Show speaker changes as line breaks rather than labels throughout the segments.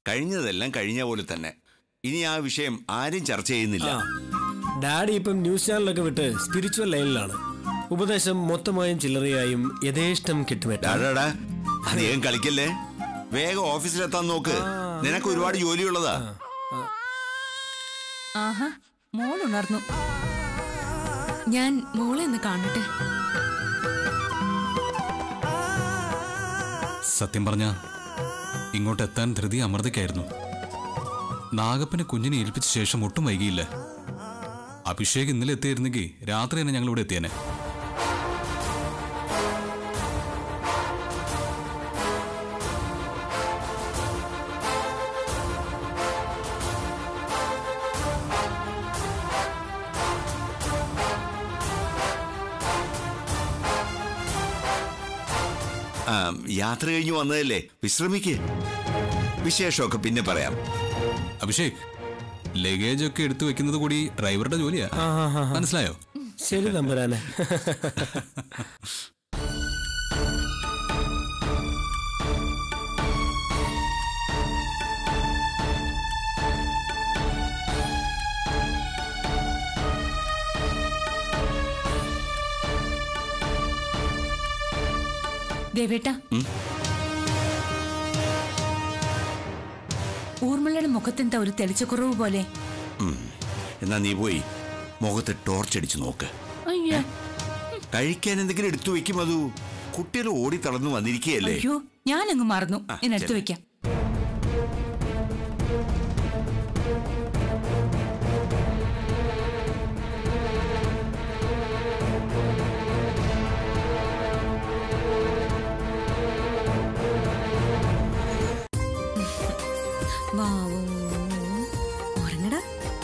കഴിഞ്ഞതെല്ലാം കഴിഞ്ഞ പോലെ തന്നെ. ഇനി ആ വിഷയം ആരും ചർച്ച ചെയ്യുന്നില്ല.
ഡാഡി ഇപ്പം ന്യൂസ് ചാനലൊക്കെ വിട്ട് സ്പിരിച്വൽ ലൈനിലാണ്. ഉപദേശം മൊത്തമായും ചില്ലറയായും യഥേഷ്ടം കിട്ടുമേട്ടാ.
അധികം കളിക്കല്ലേ, വേഗം ഓഫീസിലെത്താൻ നോക്ക്. നിനക്ക് ഒരുപാട് ജോലിയുള്ളതാ.
ആഹാ, മോൾ ഉണർന്നു. ഞാൻ മോളെ ഒന്ന് കാണട്ടെ.
സത്യം പറഞ്ഞ ഇങ്ങോട്ട് എത്താൻ ധൃതി അമൃതയ്ക്കായിരുന്നു. നാഗപ്പനെ കുഞ്ഞിനെ ഏൽപ്പിച്ച ശേഷം ഒട്ടും വൈകിയില്ല. അഭിഷേക് ഇന്നലെ എത്തിയിരുന്നെങ്കിൽ രാത്രി തന്നെ ഞങ്ങൾ ഇവിടെ എത്തിയേനെ.
യാത്ര കഴിഞ്ഞു വന്നതല്ലേ, വിശ്രമിക്ക്. വിശേഷമൊക്കെ പിന്നെ പറയാം.
അഭിഷേക്, ലഗേജ് ഒക്കെ എടുത്തു വെക്കുന്നത് കൂടി ഡ്രൈവറുടെ ജോലിയാ, മനസ്സിലായോ?
ശരി തമ്പുരാനെ.
ദേവേട്ടാ, ഊർമിളയുടെ മുഖത്തെന്താ ഒരു തെളിച്ചക്കുറവ് പോലെ?
എന്നാ നീ പോയി മുഖത്ത് ടോർച്ചടിച്ച് നോക്ക്. കഴിക്കാൻ എന്തെങ്കിലും എടുത്തു വെക്കും. അതു കുട്ടികൾ ഓടി തളർന്നു വന്നിരിക്കുകയല്ലേ.
അയ്യോ, ഞാനങ്ങ് മറന്നു. ഞാൻ എടുത്തു വെക്കാം. ഉറങ്ങടാ.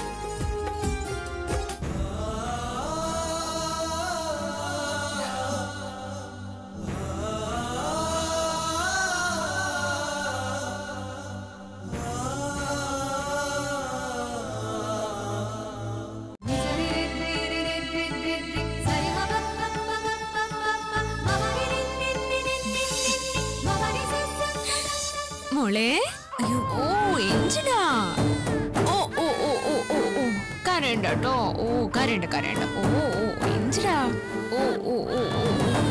മോളെ, ഓ എഞ്ചിനാ, ഓ ഓ ഓ ഓ ഓ ഓ കരണ്ട കേട്ടോ. ഓ കരണ്ട കരണ്ട. ഓ ഓ എഞ്ചിനാ. ഓ ഓ ഓ ഓ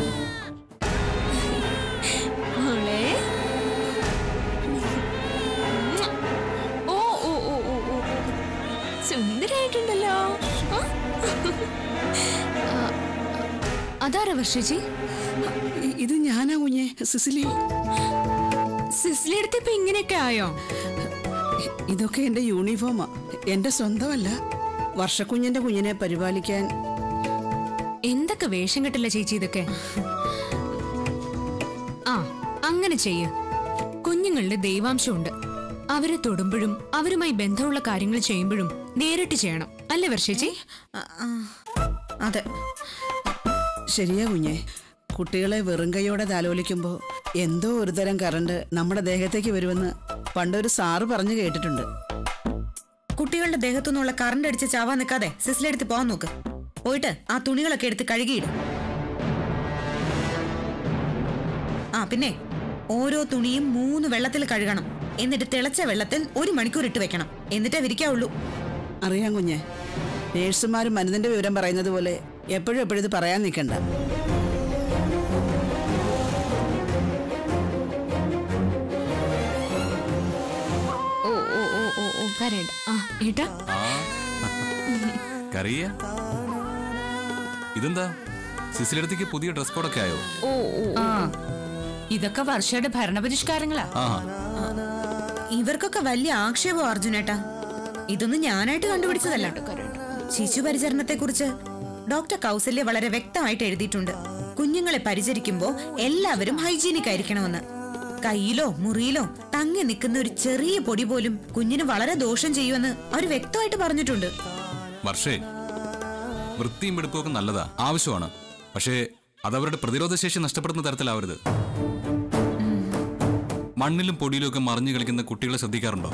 മോളെ. ഓ ഓ ഓ ഓ ഓ സുന്ദരായിട്ടുണ്ടല്ലോ. അതാരാ വർഷേച്ചി?
ഇത് ഞാനാ കുഞ്ഞെ, സിസിലി.
സിസിലി എടുത്തപ്പോ ഇങ്ങനെയൊക്കെ ആയോ?
ഇതൊക്കെ എന്റെ യൂണിഫോമാ, എന്റെ സ്വന്തമല്ല. വർഷക്കുഞ്ഞിന്റെ കുഞ്ഞിനെ പരിപാലിക്കാൻ.
എന്തൊക്കെ വേഷം കെട്ടില്ല ചേച്ചി ഇതൊക്കെ. ആ, അങ്ങനെ ചെയ്യ്. കുഞ്ഞുങ്ങളുടെ ദൈവാംശമുണ്ട്. അവരെ തൊടുമ്പോഴും അവരുമായി ബന്ധമുള്ള കാര്യങ്ങൾ ചെയ്യുമ്പോഴും നേരിട്ട് ചെയ്യണം, അല്ലേ വർഷേച്ചി?
അതെ, ശരിയാ കുഞ്ഞെ. കുട്ടികളെ വെറും കൈയോടെ താലോലിക്കുമ്പോ എന്തോ ഒരുതരം കറണ്ട് നമ്മുടെ ദേഹത്തേക്ക് വരുമെന്ന് പണ്ടൊരു സാറ് പറഞ്ഞു കേട്ടിട്ടുണ്ട്.
കുട്ടികളുടെ ദേഹത്തുനിന്നുള്ള കറണ്ട് അടിച്ച് ചാവാൻ നിൽക്കാതെ സിസിലെടുത്ത് പോകാൻ നോക്ക്. പോയിട്ട് ആ തുണികളൊക്കെ എടുത്ത് കഴുകിയിടും. ആ പിന്നെ ഓരോ തുണിയും 3 വെള്ളത്തിൽ കഴുകണം. എന്നിട്ട് തിളച്ച വെള്ളത്തിൽ 1 മണിക്കൂർ ഇട്ട് വെക്കണം. എന്നിട്ടേ വിരിക്കാവുള്ളൂ.
അറിയാം കുഞ്ഞെ, നേഴ്സുമാരും മരുന്നിന്റെ വിവരം പറയുന്നത് പോലെ എപ്പോഴും എപ്പോഴും ഇത് പറയാൻ നിൽക്കണ്ട.
ഇതെന്താ, സിസിലടുത്തേക്ക് പുതിയ ഡ്രസ് കോഡൊക്കെ ആയോ?
ഇതൊക്കെ വർഷയുടെ ഭരണപരിഷ്കാരങ്ങളാ. ഇവർക്കൊക്കെ വലിയ ആക്ഷേപം അർജുനേട്ടാ. ഇതൊന്നും ഞാനായിട്ട് കണ്ടുപിടിച്ചതല്ല. ശിശു പരിചരണത്തെ കുറിച്ച് ഡോക്ടർ കൗസല്യ വളരെ വ്യക്തമായിട്ട് എഴുതിയിട്ടുണ്ട്. കുഞ്ഞുങ്ങളെ പരിചരിക്കുമ്പോ എല്ലാവരും ഹൈജീനിക് ആയിരിക്കണമെന്ന്. കയ്യിലോ മുറിയിലോ തങ്ങി നിൽക്കുന്ന ഒരു ചെറിയ പൊടി പോലും കുഞ്ഞിന് വളരെ ദോഷം ചെയ്യുമെന്ന് അവർ വ്യക്തമായിട്ട് പറഞ്ഞിട്ടുണ്ട്.
വർഷേ, വൃത്തിയും വെടുപ്പൊക്കെ നല്ലതാ, ആവശ്യമാണ്. പക്ഷേ അതവരുടെ പ്രതിരോധശേഷി നഷ്ടപ്പെടുന്ന തരത്തിലാവരുത്. മണ്ണിലും പൊടിയിലും ഒക്കെ മറിഞ്ഞു കളിക്കുന്ന കുട്ടികളെ ശ്രദ്ധിക്കാറുണ്ടോ?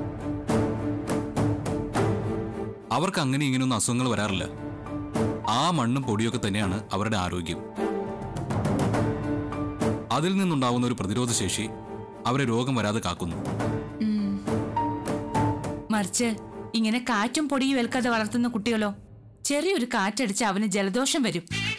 അവർക്ക് അങ്ങനെ ഇങ്ങനെയൊന്നും അസുഖങ്ങൾ വരാറില്ല. ആ മണ്ണും പൊടിയൊക്കെ തന്നെയാണ് അവരുടെ ആരോഗ്യം. അതിൽ നിന്നുണ്ടാവുന്ന ഒരു പ്രതിരോധശേഷി അവരെ രോഗം വരാതെ കാക്കുന്നു.
മറിച്ച് ഇങ്ങനെ കാറ്റും പൊടിയും ഏൽക്കാതെ വളർത്തുന്ന കുട്ടികളോ ചെറിയൊരു കാറ്റടിച്ച് അവന് ജലദോഷം വരും.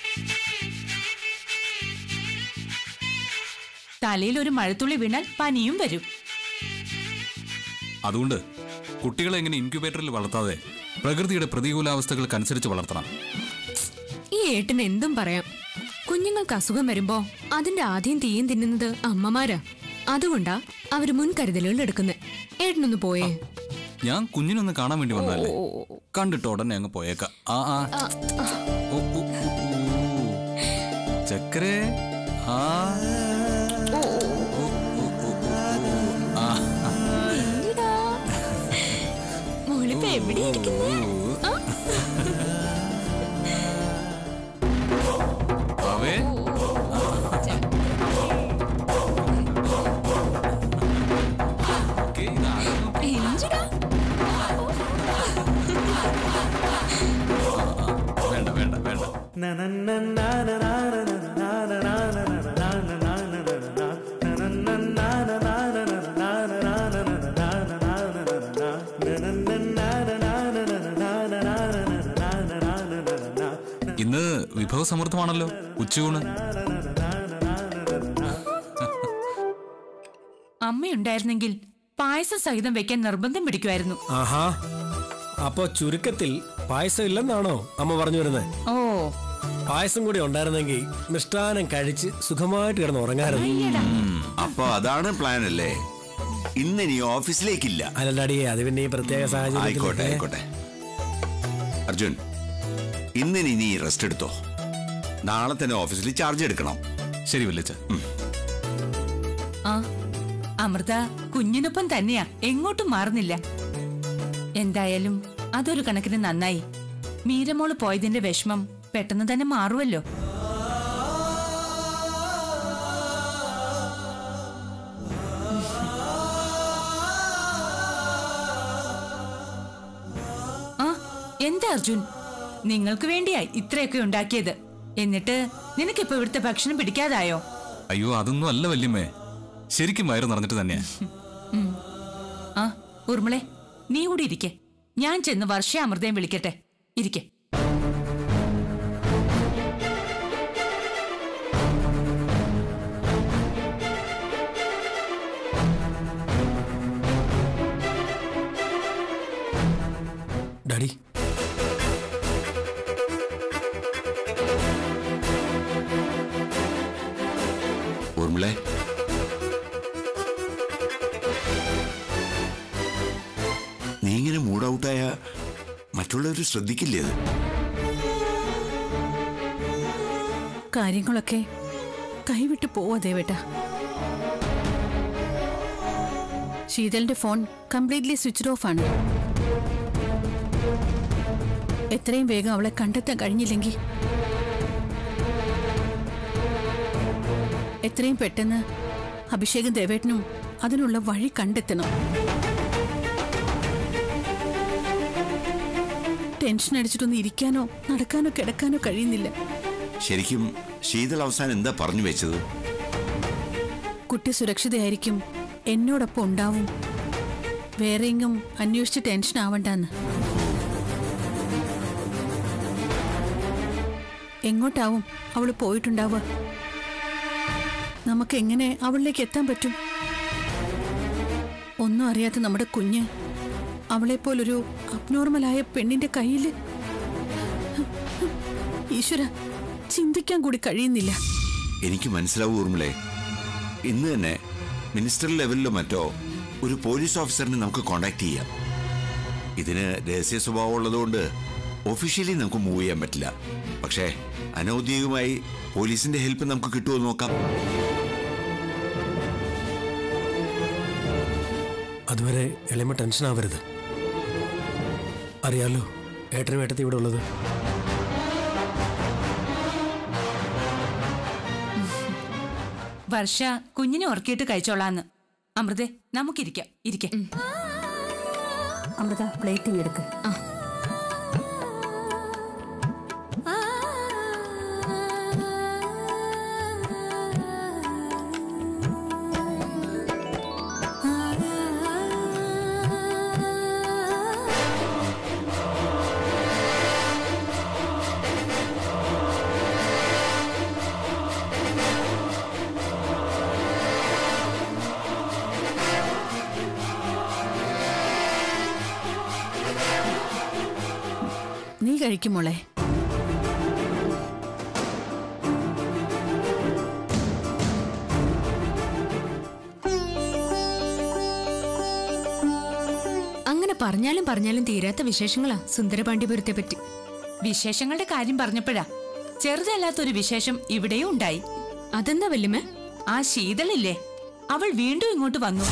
തലയിൽ ഒരു മഴത്തുള്ളി വീണാൽ പനിയും വരും.
അതുകൊണ്ട് കുട്ടികളെ എങ്ങനെ ഇൻക്യുബേറ്ററിൽ വളർത്താതെ പ്രകൃതിയുടെ പ്രതികൂലാവസ്ഥകൾക്കനുസരിച്ച് വളർത്തണം.
ഈ ഏട്ടന് എന്തും പറയാം. കുഞ്ഞുങ്ങൾക്ക് അസുഖം വരുമ്പോ അതിന്റെ ആദ്യം തീയും തിന്നുന്നത് അമ്മമാരാ. അതുകൊണ്ടാ അവര് മുൻകരുതലുകൾ എടുക്കുന്നത്. ഏട്ടനൊന്ന് പോയേ.
ഞാൻ കുഞ്ഞിനൊന്ന് കാണാൻ വേണ്ടി വന്നല്ലേ, കണ്ടിട്ട് ഉടനെ അങ്ങ് പോയേക്കാം. ചക്കരേ
മോളിപ്പോ എവിടെ ഇരിക്കുന്നു?
വേണ്ട വേണ്ട വേണ്ട. ഇന്ന് വിഭവസമൃദ്ധമാണല്ലോ ഉച്ചയൂണ്.
അമ്മയുണ്ടായിരുന്നെങ്കിൽ പായസം സഹിതം വെക്കാൻ നിർബന്ധം പിടിക്കുമായിരുന്നു.
ആഹാ, അപ്പോ ചുരുക്കത്തിൽ പായസം ഇല്ലെന്നാണോ അമ്മ പറഞ്ഞു വരുന്നത്?
ഓ,
പായസം കൂടി ഉണ്ടായിരുന്നെങ്കിൽ മിഷ്ടാനം കഴിച്ച് സുഖമായിട്ട് കിടന്ന് ഉറങ്ങാറുണ്ട്.
അപ്പൊ അതാണ് പ്ലാൻ അല്ലേ? ഇന്ന് നീ ഓഫീസിലേക്കില്ല.
അല്ലടാടി, അത് പിന്നെ ഈ പ്രത്യേക
ആയിക്കോട്ടെ
സാഹചര്യം.
ആയിക്കോട്ടെ. അർജുൻ, ഇന്ന് നീ റെസ്റ്റ് എടുത്തോ. നാളെ തന്നെ ഓഫീസിൽ ചാർജ് എടുക്കണം.
ശരി വല്യച്ഛ.
ആ അമൃത കുഞ്ഞിനൊപ്പം തന്നെയാ, എങ്ങോട്ടും മാറുന്നില്ല. എന്തായാലും അതൊരു കണക്കിന് നന്നായി. മീരമോള് പോയതിന്റെ വിഷമം പെട്ടെന്ന് തന്നെ മാറുമല്ലോ. ആ എന്താ അർജുൻ, നിങ്ങൾക്ക് വേണ്ടിയാ ഇത്രയൊക്കെ ഉണ്ടാക്കിയത്. എന്നിട്ട് നിനക്കിപ്പോ ഇവിടുത്തെ ഭക്ഷണം പിടിക്കാതായോ?
അയ്യോ, അതൊന്നും അല്ല വല്യമ്മേ, ശരിക്കും വയറ് നിറഞ്ഞിട്ട് തന്നെയാ.
ആ ഊർമിളെ, നീ കൂടി ഇരിക്കെ. ഞാൻ ചെന്ന് വർഷ അമൃതയും വിളിക്കട്ടെ. ഇരിക്കെ.
ഡാഡി,
ഊർമിളെ, നീ ഇങ്ങനെ മൂഡ് ഔട്ടായ മറ്റുള്ളവർ ശ്രദ്ധിക്കില്ലേ? അത്
കാര്യങ്ങളൊക്കെ കൈവിട്ട് പോവാ ദേവേട്ട. ശീതലിന്റെ ഫോൺ കംപ്ലീറ്റ്ലി സ്വിച്ച് ഓഫ് ആണ്. എത്രയും വേഗം അവളെ കണ്ടെത്താൻ കഴിഞ്ഞില്ലെങ്കിൽ എത്രയും പെട്ടെന്ന് അഭിഷേകും ദേവേട്ടനും അതിനുള്ള വഴി കണ്ടെത്തണം. ടെൻഷൻ അടിച്ചിട്ടൊന്നും ഇരിക്കാനോ നടക്കാനോ കിടക്കാനോ കഴിയുന്നില്ല.
ശരിക്കും ശീതൾ അവസാനം എന്താ പറഞ്ഞു വെച്ചത്?
കുട്ടി സുരക്ഷിതയായിരിക്കും, എന്നോടൊപ്പം ഉണ്ടാവും, വേറെയെങ്കും അന്വേഷിച്ച് ടെൻഷൻ ആവണ്ടെന്ന്. എങ്ങോട്ടാവും അവള് പോയിട്ടുണ്ടാവുക? നമുക്ക് എങ്ങനെ അവളിലേക്ക് എത്താൻ പറ്റും? ഒന്നും അറിയാത്ത നമ്മുടെ കുഞ്ഞ് അവളെപ്പോലൊരു അബ്നോർമലായ പെണ്ണിന്റെ കയ്യില്. ഈശ്വര, ചിന്തിക്കാൻ കൂടി കഴിയുന്നില്ല.
എനിക്ക് മനസ്സിലാവും ഊർമിളെ. ഇന്ന് തന്നെ മിനിസ്റ്റർ ലെവലിലോ മറ്റോ ഒരു പോലീസ് ഓഫീസറിനെ നമുക്ക് കോണ്ടാക്ട് ചെയ്യാം. ഇതിന് രഹസ്യ സ്വഭാവം ഉള്ളതുകൊണ്ട് ഒഫീഷ്യലി നമുക്ക് മൂവ് ചെയ്യാൻ പറ്റില്ല. പക്ഷേ അനൗദ്യോഗികമായി പോലീസിന്റെ ഹെൽപ്പ് നമുക്ക് കിട്ടുമോ നോക്കാം.
അതുവരെ എളിമ ടെൻഷൻ ആവരുത്. അറിയാലോ ഏട്ടനും ഏട്ടത്തി ഇവിടെ ഉള്ളത്.
വർഷ കുഞ്ഞിനെ ഉറക്കിയിട്ട് കഴിച്ചോളാന്ന്. അമൃതേ, നമുക്കിരിക്കാം. ഇരിക്കെ.
അമൃത, പ്ലേറ്റിംഗ് എടുക്ക്. കഴിക്കും മോളെ.
അങ്ങനെ പറഞ്ഞാലും തീരാത്ത വിശേഷങ്ങളാ സുന്ദരപാണ്ഡ്യപുരത്തെ പറ്റി.
വിശേഷങ്ങളുടെ കാര്യം പറഞ്ഞപ്പോഴാ ചെറുതല്ലാത്തൊരു വിശേഷം ഇവിടെയും ഉണ്ടായി.
അതെന്താ വല്യമ്മേ?
ആ ശീതളില്ലേ, അവൾ വീണ്ടും ഇങ്ങോട്ട് വന്നു.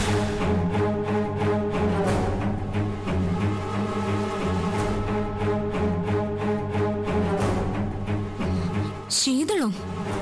ശീതളോ?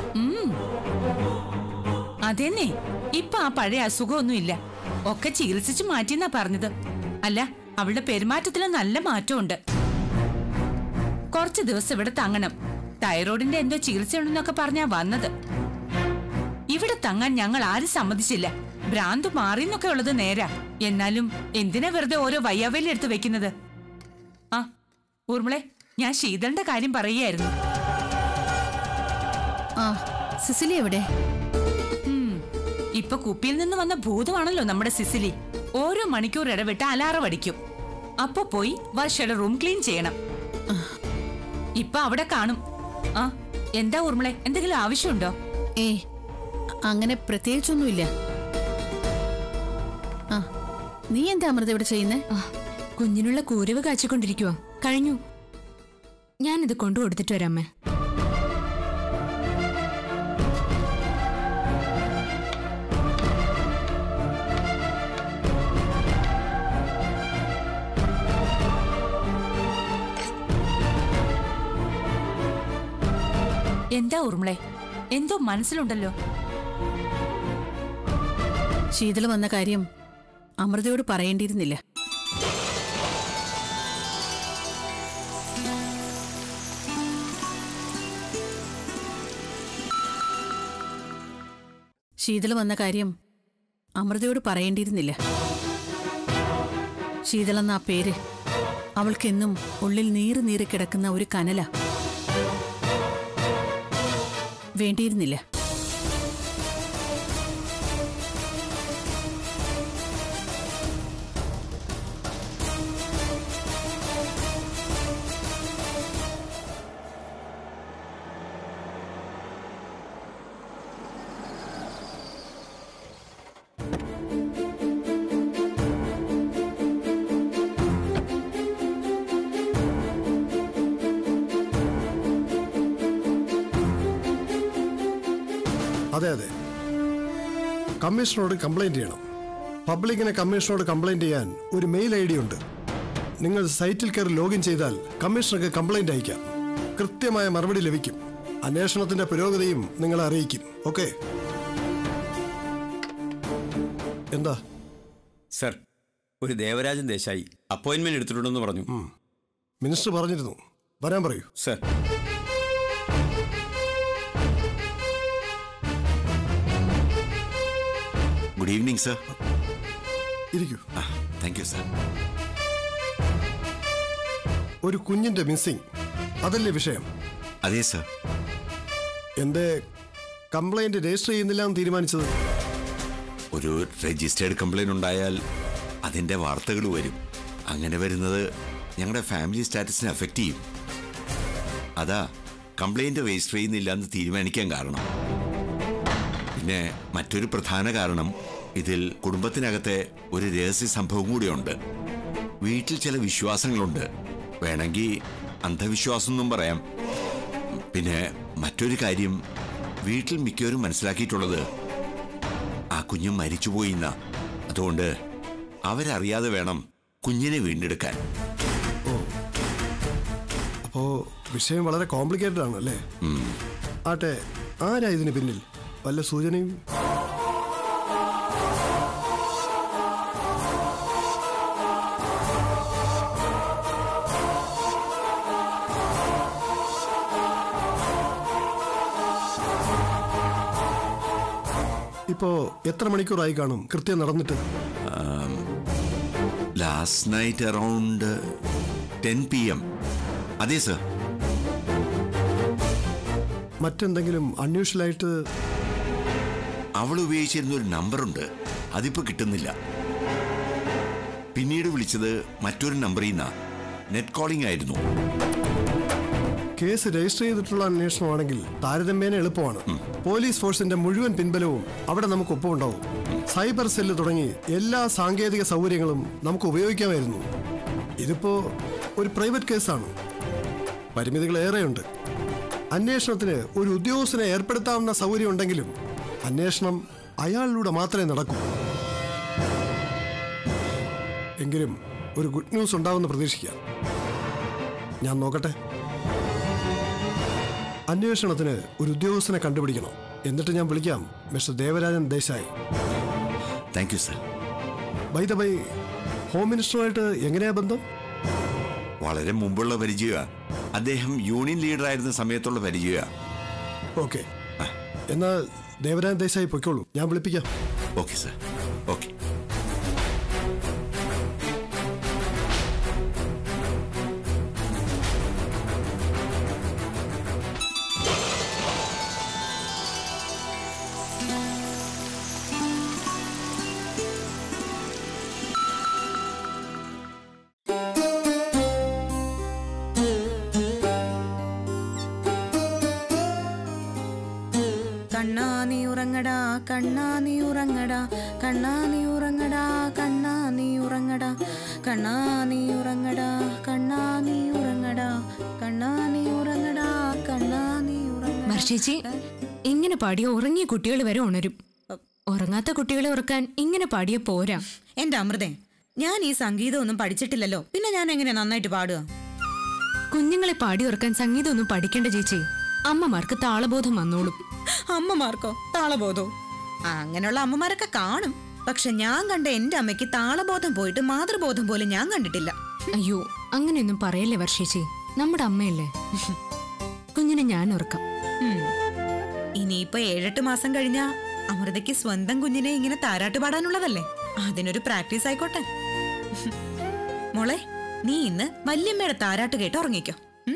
അതെന്നെ, ഇപ്പൊ ആ പഴയ അസുഖമൊന്നുമില്ല, ഒക്കെ ചികിത്സിച്ചു മാറ്റിയെന്നാ പറഞ്ഞത്. അല്ല, അവളുടെ പെരുമാറ്റത്തിലും നല്ല മാറ്റമുണ്ട്. കുറച്ചു ദിവസം ഇവിടെ തങ്ങണം, തൈറോയിഡിന്റെ എന്തോ ചികിത്സയുണ്ടെന്നൊക്കെ പറഞ്ഞാ വന്നത്. ഇവിടെ തങ്ങാൻ ഞങ്ങൾ ആരും സമ്മതിച്ചില്ല. ഭ്രാന്ത് മാറിന്നൊക്കെ ഉള്ളത് നേരാ. എന്നാലും എന്തിനാ വെറുതെ ഓരോ വയ്യാവേലി എടുത്ത് വെക്കുന്നത്? ആ ഊർമിളെ, ഞാൻ ശീതളിന്റെ കാര്യം പറയുകയായിരുന്നു.
സിസിലി എവിടെ?
ഇപ്പൊ കുപ്പിയിൽ നിന്ന് വന്ന ഭൂതമാണല്ലോ നമ്മുടെ സിസിലി. ഓരോ മണിക്കൂർ ഇടവിട്ട് അലാറം അടിക്കും. അപ്പൊ പോയി വർഷയുടെ റൂം ക്ലീൻ ചെയ്യണം. ഇപ്പൊ അവിടെ കാണും. ആ എന്താ ഊർമിളെ, എന്തെങ്കിലും ആവശ്യമുണ്ടോ?
അങ്ങനെ പ്രത്യേകിച്ചൊന്നുമില്ല. നീ എന്താ അമൃത ഇവിടെ ചെയ്യുന്നേ?
കുഞ്ഞിനുള്ള കൂരവ് കാച്ചിക്കൊണ്ടിരിക്കുവോ? കഴിഞ്ഞു. ഞാനിത് കൊണ്ടു കൊടുത്തിട്ട് വരാമേ.
എന്താ ഊർമിളെ, എന്തോ മനസ്സിലുണ്ടല്ലോ.
ശീതള വന്ന കാര്യം അമൃതയോട് പറയേണ്ടിയിരുന്നില്ല. ശീതള വന്ന കാര്യം അമൃതയോട് പറയേണ്ടിയിരുന്നില്ല. ശീതളെന്ന ആ പേര് അവൾക്കെന്നും ഉള്ളിൽ നീറി കിടക്കുന്ന ഒരു കനല. വേണ്ടിയിരുന്നില്ല.
അതെ അതെ, കമ്മീഷണറോട് കംപ്ലൈന്റ് ചെയ്യണം. പബ്ലിക്കിനെ കമ്മീഷണറോട് കംപ്ലൈന്റ് ചെയ്യാൻ ഒരു മെയിൽ ID ഉണ്ട്. നിങ്ങൾ സൈറ്റിൽ കയറി ലോഗിൻ ചെയ്താൽ കമ്മീഷണർക്ക് കംപ്ലൈന്റ് അയക്കാം. കൃത്യമായ മറുപടി ലഭിക്കും. അന്വേഷണത്തിന്റെ പുരോഗതിയും നിങ്ങളെ അറിയിക്കും. ഓക്കെ? എന്താ
സർ, ഒരു ദേവരാജൻ ദേശായി അപ്പോയിന്റ്മെന്റ് എടുത്തിട്ടുണ്ടെന്ന് പറഞ്ഞു.
മിനിസ്റ്റർ പറഞ്ഞിരുന്നു, വരാൻ പറയൂ.
സർ.
Good evening sir.
ഇരിക്കൂ.
Thank you sir.
ഒരു കുഞ്ഞിന്റെ മിസ്സിംഗ്, അതല്ലേ വിഷയം?
അതെ സർ.
എന്തേ കംപ്ലൈന്റ് രജിസ്റ്റർ ചെയ്യുന്നില്ല എന്ന് തീരുമാനിച്ചത്?
ഒരു രജിസ്റ്റേർഡ് കംപ്ലൈന്റ് ഉണ്ടായാൽ അതിന്റെ വാർത്തകൾ വരും. അങ്ങനെ വരുന്നത് ഞങ്ങളുടെ ഫാമിലി സ്റ്റാറ്റസിനെ അഫക്റ്റ് ചെയ്യും. അതാ കംപ്ലൈന്റ് രജിസ്റ്റർ ചെയ്യുന്നില്ല എന്ന് തീരുമാനിക്കാൻ കാരണം. പിന്നെ മറ്റൊരു പ്രധാന കാരണം, ഇതിൽ കുടുംബത്തിനകത്തെ ഒരു രഹസ്യ സംഭവം കൂടിയുണ്ട്. വീട്ടിൽ ചില വിശ്വാസങ്ങളുണ്ട്. വേണമെങ്കിൽ അന്ധവിശ്വാസം എന്നും പറയാം. പിന്നെ മറ്റൊരു കാര്യം, വീട്ടിൽ മിക്കവരും മനസ്സിലാക്കിയിട്ടുള്ളത് ആ കുഞ്ഞ് മരിച്ചുപോയിന്ന. അതുകൊണ്ട് അവരറിയാതെ വേണം കുഞ്ഞിനെ വീണ്ടെടുക്കാൻ.
അപ്പോ വിഷയം വളരെ കോംപ്ലിക്കേറ്റഡ് ആണ് അല്ലേ? ആട്ടെ, ആരാ ഇതിന് പിന്നിൽ? വല്ല സൂചനയും? ഇപ്പോ എത്ര മണിക്കൂറായി കാണും കൃത്യം നടന്നിട്ട്?
Last night around 10 PM. അതെ സർ.
മറ്റെന്തെങ്കിലും അൺയൂഷ്വലായിട്ട്?
അവൾ ഉപയോഗിച്ചിരുന്ന ഒരു നമ്പറുണ്ട്, അതിപ്പോ കിട്ടുന്നില്ല. പിന്നീട് വിളിച്ചത് മറ്റൊരു നമ്പറിൽ നിന്നാ. നെറ്റ് കോളിംഗ് ആയിരുന്നു.
കേസ് രജിസ്റ്റർ ചെയ്തിട്ടുള്ള അന്വേഷണമാണെങ്കിൽ താരതമ്യേന എളുപ്പമാണ്. പോലീസ് ഫോഴ്സിന്റെ മുഴുവൻ പിൻബലവും അവിടെ നമുക്ക് ഒപ്പമുണ്ടാവും. സൈബർ സെല്ല് തുടങ്ങി എല്ലാ സാങ്കേതിക സൗകര്യങ്ങളും നമുക്ക് ഉപയോഗിക്കാമായിരുന്നു. ഇതിപ്പോ ഒരു പ്രൈവറ്റ് കേസാണ്. പരിമിതികൾ ഏറെയുണ്ട്. അന്വേഷണത്തിന് ഒരു ഉദ്യോഗസ്ഥനെ ഏർപ്പെടുത്താവുന്ന സൗകര്യം ഉണ്ടെങ്കിലും അന്വേഷണം അയാളിലൂടെ മാത്രമേ നടക്കൂ. എങ്കിലും ഒരു ഗുഡ് ന്യൂസ് ഉണ്ടാവുമെന്ന് പ്രതീക്ഷിക്കാം. ഞാൻ നോക്കട്ടെ. അന്വേഷണത്തിന് ഒരു ഉദ്യോഗസ്ഥനെ കണ്ടുപിടിക്കണം. എന്നിട്ട് ഞാൻ വിളിക്കാം mister Devarajan Desai.
Thank you sir.
By the by, home മിനിസ്റ്ററുമായിട്ട് എങ്ങനെയാ ബന്ധം?
വളരെ മുമ്പുള്ള പരിചയമാണ്. അദ്ദേഹം യൂണിയൻ ലീഡർ ആയിരുന്ന സമയത്തുള്ള പരിചയമാണ്.
ഓക്കെ, എന്നാൽ ദേവരാജൻ ദേശായി പൊയ്ക്കോളൂ, ഞാൻ വിളിപ്പിക്കാം.
Okay sir. ഓക്കെ.
കണ്ണാ നീ ഉറങ്ങടാ, കണ്ണാ നീ ഉറങ്ങടാ, കണ്ണാ നീ ഉറങ്ങടാ, കണ്ണാ നീ ഉറങ്ങടാ, കണ്ണാ നീ ഉറങ്ങടാ, കണ്ണാ നീ ഉറങ്ങടാ, കണ്ണാ നീ ഉറങ്ങടാ, കണ്ണാ നീ ഉറങ്ങടാ.
വർഷേച്ചി, ഇങ്ങനെ പാടിയ ഉറങ്ങിയ കുട്ടികൾ വരെ ഉണരും. ഉറങ്ങാത്ത കുട്ടികളെ ഉറക്കാൻ ഇങ്ങനെ പാടിയ പോരാ.
എന്റെ അമൃതേ, ഞാൻ ഈ സംഗീതമൊന്നും പഠിച്ചിട്ടില്ലല്ലോ, പിന്നെ ഞാൻ എങ്ങനെ നന്നായിട്ട് പാടുക?
കുഞ്ഞുങ്ങളെ പാടി ഉറക്കാൻ സംഗീതമൊന്നും പഠിക്കേണ്ട ചേച്ചി. അമ്മമാർക്ക് താളബോധം വന്നോളും.
അമ്മമാർക്കോ താളബോധോ? അങ്ങനെയുള്ള അമ്മമാരൊക്കെ കാണും. പക്ഷെ ഞാൻ കണ്ട എന്റെ അമ്മയ്ക്ക് താളബോധം പോയിട്ട് മാതൃബോധം പോലും ഞാൻ കണ്ടിട്ടില്ല.
അയ്യോ, അങ്ങനെയൊന്നും പറയല്ലേ വർഷേച്ചി, നമ്മുടെ അമ്മയല്ലേ. കുഞ്ഞിനെ ഞാൻ ഉറക്കാം.
ഇനിയിപ്പോ 7-8 മാസം കഴിഞ്ഞാ അമൃതയ്ക്ക് സ്വന്തം കുഞ്ഞിനെ ഇങ്ങനെ താരാട്ട് പാടാനുള്ളതല്ലേ. അതിനൊരു പ്രാക്ടീസ് ആയിക്കോട്ടെ. മോളെ, നീ ഇന്ന് വല്യമ്മയുടെ താരാട്ട് കേട്ട് ഉറങ്ങിക്കോ.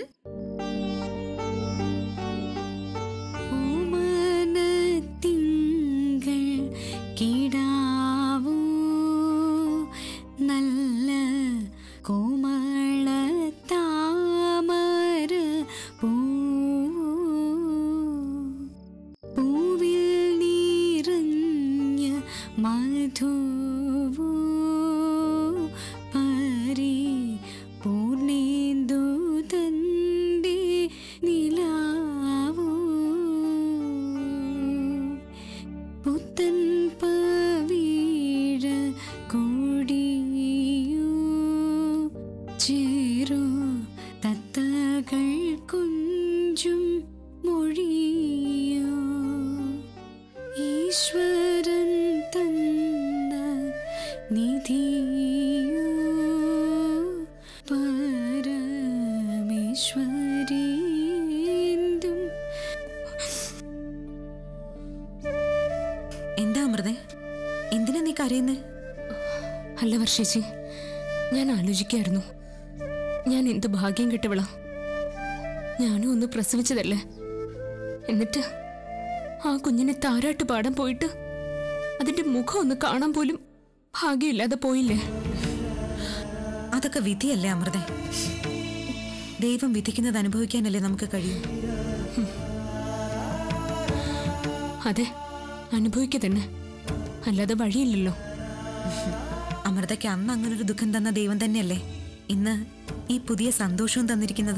നല്ല കോമള താമര പൂവിൽ നിറഞ്ഞ മധുവോ പരി പൂർണേന്ദു തന്റെ നിലാവോ പുത്തൻ പവീഴ കൊടിയോ ചേരോ തത്തകൾ കുഞ്ചും മൊഴിയോ ഈശ്വരൻ തന്ന നിധിയോ പരമേശ്വരീന്ദും.
എന്താ അമൃതേ, എന്തിനാ നീ കരയുന്നേ?
അല്ല വർഷേച്ചി, ഞാൻ ആലോചിക്കായിരുന്നു, ഞാൻ എന്ത് ഭാഗ്യം കിട്ടവളാ. ഞാനും ഒന്ന് പ്രസവിച്ചതല്ലേ. എന്നിട്ട് ആ കുഞ്ഞിനെ താരാട്ട് പാടാൻ പോയിട്ട് അതിന്റെ മുഖം ഒന്ന് കാണാൻ പോലും ഭാഗ്യമില്ലാതെ പോയില്ലേ.
അതൊക്കെ വിധിയല്ലേ അമൃതേ. ദൈവം വിധിക്കുന്നത് അനുഭവിക്കാനല്ലേ നമുക്ക് കഴിയൂ.
അതെ, അനുഭവിക്കുക തന്നെ, അല്ലാതെ വഴിയില്ലല്ലോ.
അമൃതയ്ക്ക് അന്ന് അങ്ങനൊരു ദുഃഖം തന്ന ദൈവം തന്നെയല്ലേ ഇന്ന് ഈ പുതിയ സന്തോഷവും തന്നിരിക്കുന്നത്.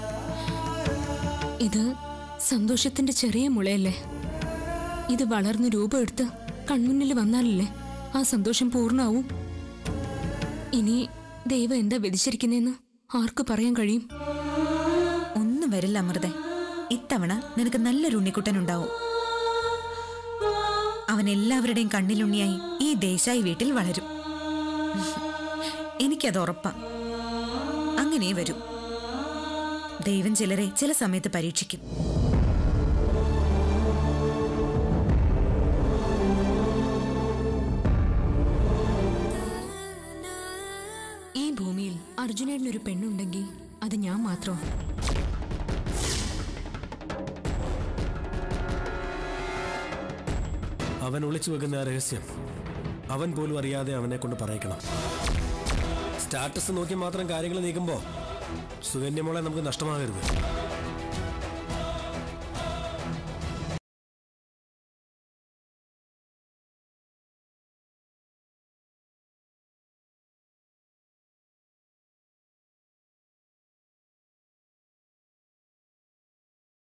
ഇത് സന്തോഷത്തിന്റെ ചെറിയ മുളയല്ലേ. ഇത് വളർന്ന് രൂപം എടുത്ത് കൺമുന്നിൽ വന്നാലല്ലേ ആ സന്തോഷം പൂർണ്ണാവും. ഇനി ദൈവം എന്താ വിധിച്ചിരിക്കുന്നതെന്ന് ആർക്ക് പറയാൻ കഴിയും?
ഒന്നും വരില്ല അമൃതേ. ഇത്തവണ നിനക്ക് നല്ലൊരു ഉണ്ണിക്കുട്ടനുണ്ടാവും. അവൻ എല്ലാവരുടെയും കണ്ണിലുണ്ണിയായി ഈ ദേശായി വീട്ടിൽ വളരും. എനിക്കത് ഉറപ്പാ. അങ്ങനെ വരൂ. ദൈവം ചിലരെ ചില സമയത്ത് പരീക്ഷിക്കും.
ഈ ഭൂമിയിൽ അർജുനേട്ടനൊരു പെണ്ണുണ്ടെങ്കിൽ അത് ഞാൻ മാത്രം.
അവൻ ഒളിച്ചു വെക്കുന്ന ആ രഹസ്യം അവൻ പോലും അറിയാതെ അവനെ കൊണ്ട് പറയിക്കണം. സ്റ്റാറ്റസ് നോക്കി മാത്രം കാര്യങ്ങൾ നീക്കുമ്പോൾ സുകന്യമോളെ നമുക്ക് നഷ്ടമാകരുത്.